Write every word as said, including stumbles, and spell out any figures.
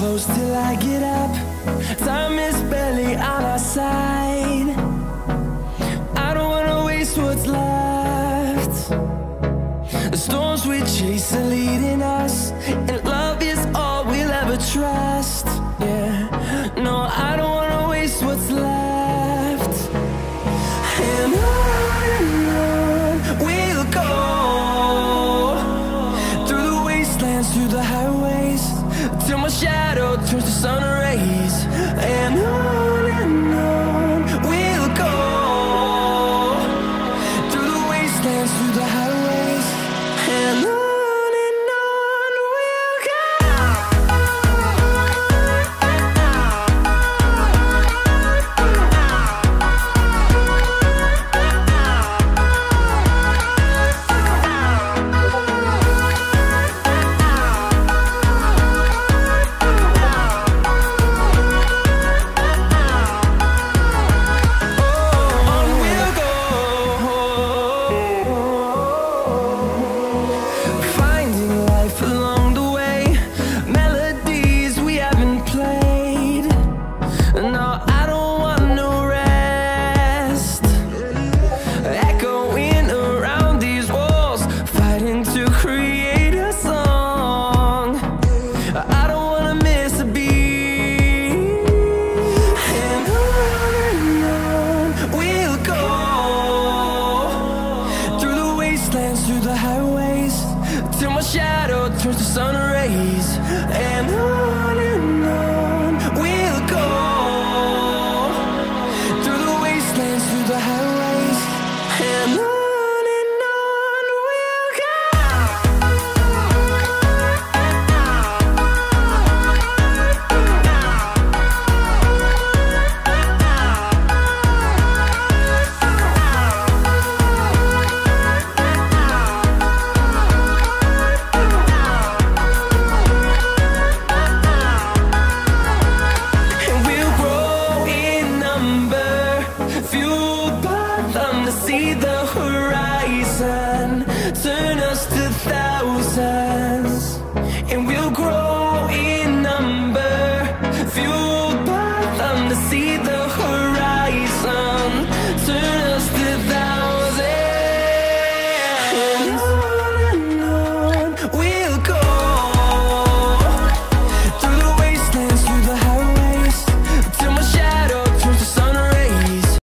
close till I get up. Time is barely on our side. I don't wanna waste what's left. The storms we chase are leading us, and love is all we'll ever trust. Yeah, no, I don't wanna waste what's left. And on and on we'll go, through the wastelands, through the highways, till my shadow turns to sun rays. And on and on we'll go, through the wastelands, through the highways, and on. Through the highways, till my shadow turns to sun rays. And on and on we'll go, through the wastelands, through the highways, and on. Fueled by them to see the horizon.